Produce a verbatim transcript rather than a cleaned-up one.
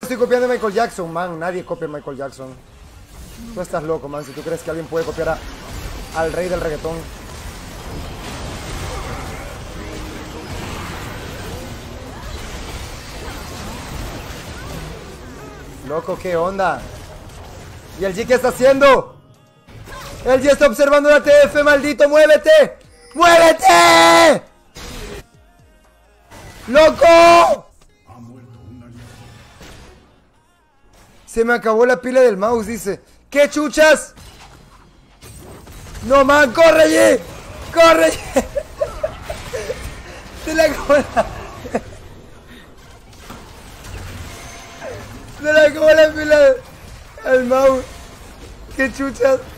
Estoy copiando a Michael Jackson, man. Nadie copia a Michael Jackson. Tú estás loco, man. Si tú crees que alguien puede copiar a, al rey del reggaetón. Loco, ¿qué onda? ¿Y el G qué está haciendo? El G está observando la T F, maldito. ¡Muévete! ¡Muévete! ¡Loco! Se me acabó la pila del mouse, dice. ¿Qué chuchas? No, man, corre allí. Corre allí. Se le acabó la... Se le acabó la pila del mouse. ¿Qué chuchas?